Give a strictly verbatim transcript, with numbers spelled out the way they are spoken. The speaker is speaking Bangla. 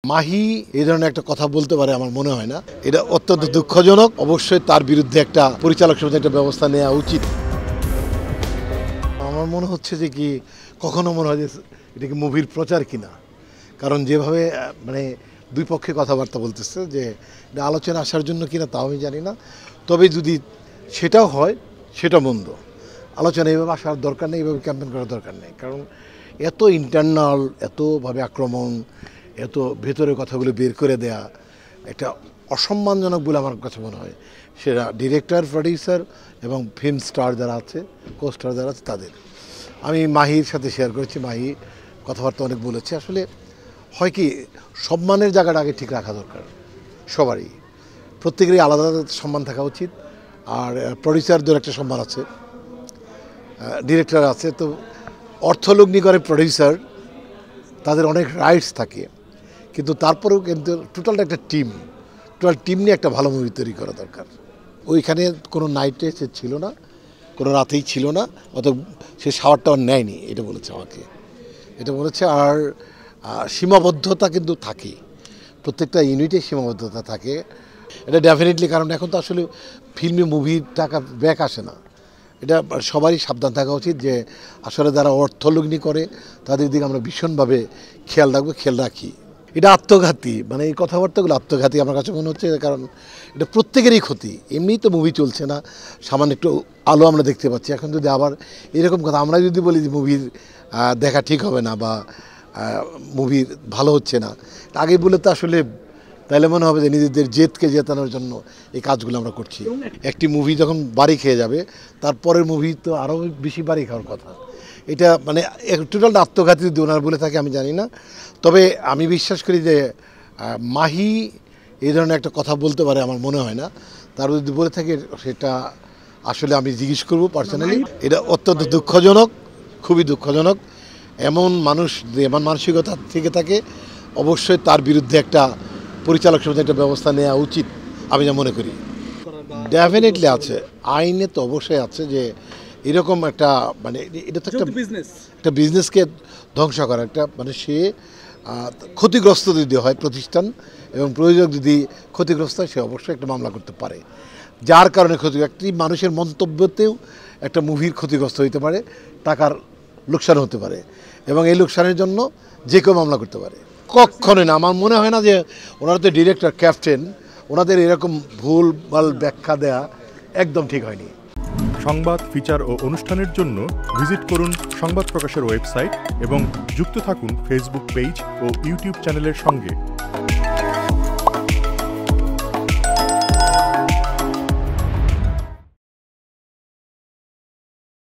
মাহি এই ধরনের একটা কথা বলতে পারে আমার মনে হয় না। এটা অত্যন্ত দুঃখজনক। অবশ্যই তার বিরুদ্ধে একটা পরিচালক সমিতির একটা ব্যবস্থা নেওয়া উচিত। আমার মনে হচ্ছে যে কি কখনো মনে হয় যে এটা কি মুভির প্রচার কিনা, কারণ যেভাবে মানে দুই পক্ষে কথাবার্তা বলতেছে যে এটা আলোচনা আসার জন্য কিনা তাও আমি জানি না। তবে যদি সেটাও হয় সেটা মন্দ। আলোচনা এইভাবে আসার দরকার নেই, এইভাবে ক্যাম্পেইন করার দরকার নেই, কারণ এত ইন্টারনাল, এতভাবে আক্রমণ, এত ভেতরের কথাগুলো বের করে দেয়া একটা অসম্মানজনক বলে আমার কাছে মনে হয়। সেটা ডিরেক্টর, প্রডিউসার এবং ফিল্ম স্টার যারা আছে, কো স্টার যারা আছে তাদের। আমি মাহির সাথে শেয়ার করেছি, মাহি কথাবার্তা অনেক বলেছে। আসলে হয় কি, সম্মানের জায়গাটা আগে ঠিক রাখা দরকার সবারই, প্রত্যেকেরই আলাদা আলাদা সম্মান থাকা উচিত। আর প্রডিউসারদের একটা সম্মান আছে, ডিরেক্টর আছে, তো অর্থলগ্নি করে প্রডিউসার, তাদের অনেক রাইটস থাকে, কিন্তু তারপরেও কিন্তু টোটালটা একটা টিম, টোটাল টিম নিয়ে একটা ভালো মুভি তৈরি করা দরকার। ওইখানে কোনো নাইটে সে ছিল না, কোনো রাতেই ছিল না, অত সে শাওয়ারটাও নেয়নি, এটা বলেছে আমাকে, এটা বলেছে। আর সীমাবদ্ধতা কিন্তু থাকে, প্রত্যেকটা ইউনিটে সীমাবদ্ধতা থাকে, এটা ডেফিনেটলি। কারণ এখন তো আসলে ফিল্মে মুভির টাকা ব্যাক আসে না, এটা সবারই সাবধান থাকা উচিত যে আসলে যারা অর্থলগ্নি করে তাদের দিকে আমরা ভীষণভাবে খেয়াল রাখবো, খেয়াল রাখি। এটা আত্মঘাতী, মানে এই কথাবার্তাগুলো আত্মঘাতী আমার কাছে মনে হচ্ছে, কারণ এটা প্রত্যেকেরই ক্ষতি। এমনি তো মুভি চলছে না, সামান্য একটু আলো আমরা দেখতে পাচ্ছি, এখন যদি আবার এরকম কথা আমরা যদি বলি যে মুভির দেখা ঠিক হবে না বা মুভির ভালো হচ্ছে না, আগে বলে তো আসলে তাহলে মনে হবে যে নিজেদের জেদকে জেতানোর জন্য এই কাজগুলো আমরা করছি। একটি মুভি যখন বাড়ি খেয়ে যাবে, তারপরের মুভি তো আরও বেশি বাড়ি খাওয়ার কথা। এটা মানে টোটালটা আত্মঘাতী যদি ওনার বলে থাকে আমি জানি না। তবে আমি বিশ্বাস করি যে মাহি এই ধরনের একটা কথা বলতে পারে আমার মনে হয় না। তার যদি বলে থাকে সেটা আসলে আমি জিজ্ঞেস করবো পার্সোনালি। এটা অত্যন্ত দুঃখজনক, খুবই দুঃখজনক। এমন মানুষ এমন মানসিকতা থেকে থাকে, অবশ্যই তার বিরুদ্ধে একটা পরিচালক সমিতির একটা ব্যবস্থা নেওয়া উচিত আমি যা মনে করি। ডেফিনেটলি আছে, আইনে তো অবশ্যই আছে যে এরকম একটা মানে এটা তো একটা বিজনেস, একটা বিজনেসকে ধ্বংস করা, একটা মানে সে ক্ষতিগ্রস্ত যদি হয় প্রতিষ্ঠান এবং প্রযোজক যদি ক্ষতিগ্রস্ত হয়, সে অবশ্যই একটা মামলা করতে পারে, যার কারণে ক্ষতি। একটি মানুষের মন্তব্যতেও একটা মুভির ক্ষতিগ্রস্ত হতে পারে, টাকার লোকসান হতে পারে, এবং এই লোকসানের জন্য যে কেউ মামলা করতে পারে। কখনোই না, আমার মনে হয় না যে ওনারা তো ডিরেক্টর, ক্যাপ্টেন, ওনাদের এরকম ভুল ভাল ব্যাখ্যা দেয়া একদম ঠিক হয়নি। সংবাদ, ফিচার ও অনুষ্ঠানের জন্য ভিজিট করুন সংবাদ প্রকাশের ওয়েবসাইট এবং যুক্ত থাকুন ফেসবুক পেজ ও ইউটিউব চ্যানেলের সঙ্গে।